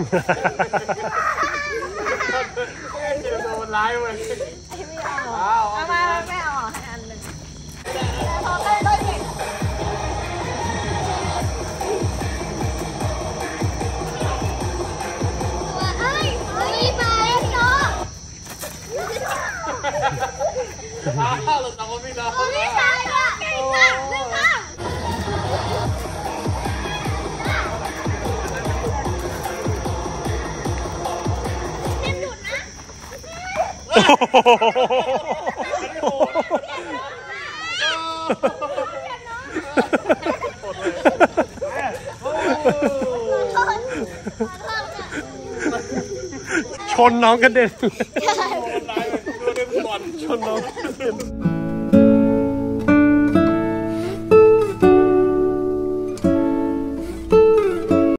โดนร้ายเลยไม่เอาเอามาไม่เอาให้อันหนึ่งพอได้ด้วยสิเอ้ยมีไปเนาะเราทำว่าไม่ได้ไม่ใช่ค่ะเก่งมากเลยค่ะชนน้องกระเด็นชนน้อง